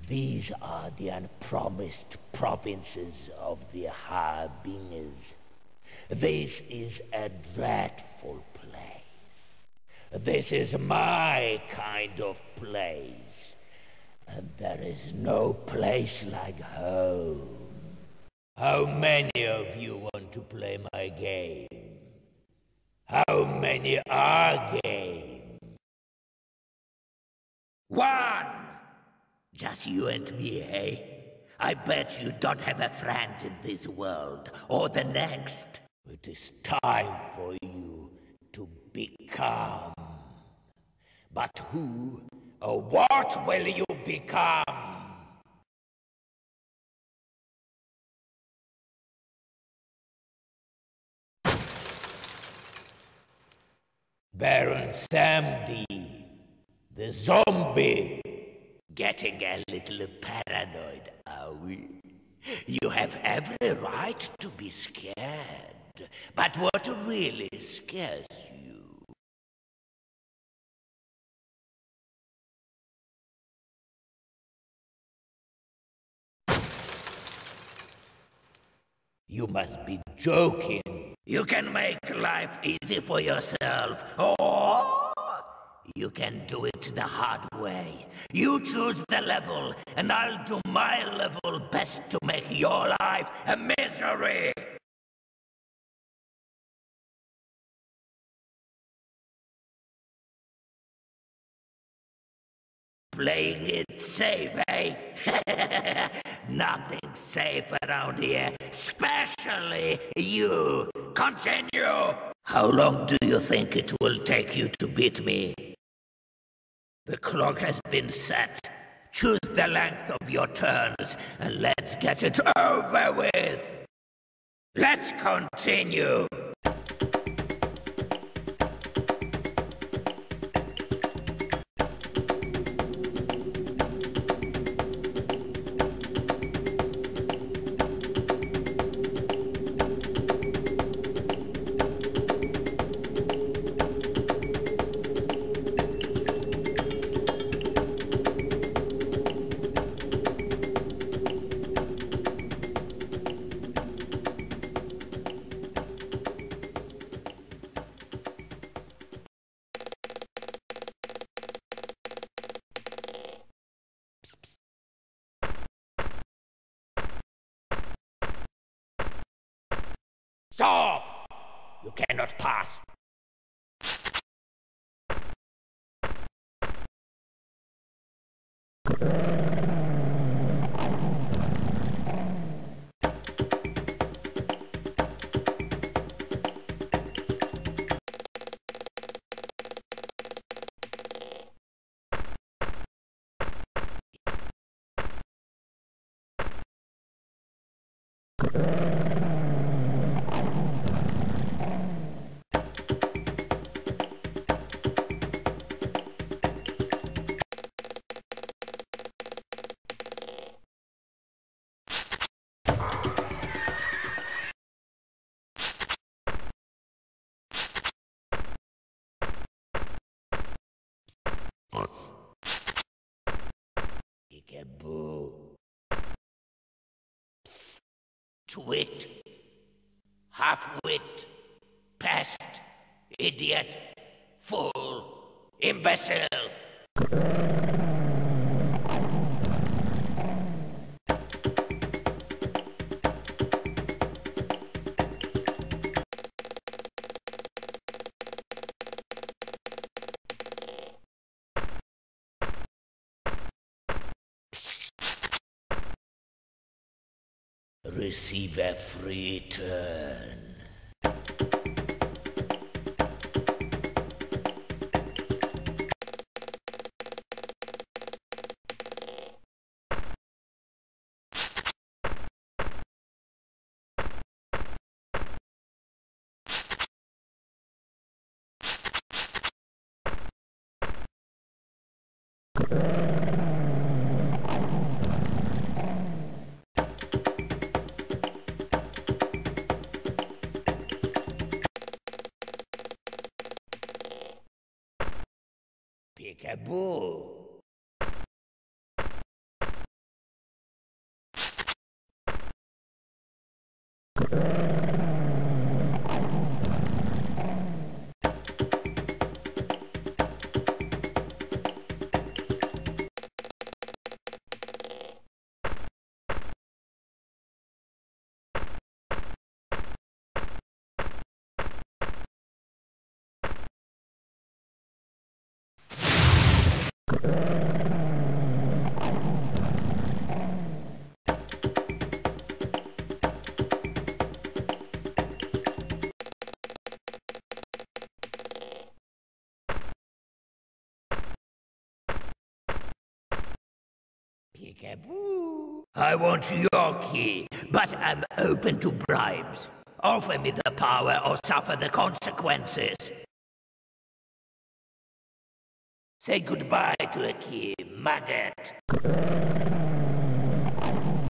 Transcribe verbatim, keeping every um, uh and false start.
These are the unpromised provinces of the Harbingers. This is a dreadful place. This is my kind of place. And there is no place like home. How many of you want to play my game? How many are game? One! Just you and me, eh? I bet you don't have a friend in this world, or the next. It is time for you to become. But who or what will you become? Baron Samdi, the zombie. Getting a little paranoid, are we? You have every right to be scared. But what really scares you? You must be joking. You can make life easy for yourself, or you can do it the hard way. You choose the level, and I'll do my level best to make your life a misery. Playing it safe, eh? Nothing's safe around here, especially you. Continue! How long do you think it will take you to beat me? The clock has been set. Choose the length of your turns, and let's get it over with. Let's continue. Stop! You cannot pass. Peekaboo. Psst. Twit. Half-wit. Pest. Idiot. Fool. Imbecile. Receive a free turn. Peekaboo. Peekaboo. I want your key, but I'm open to bribes. Offer me the power or suffer the consequences. Say goodbye to a key, maggot.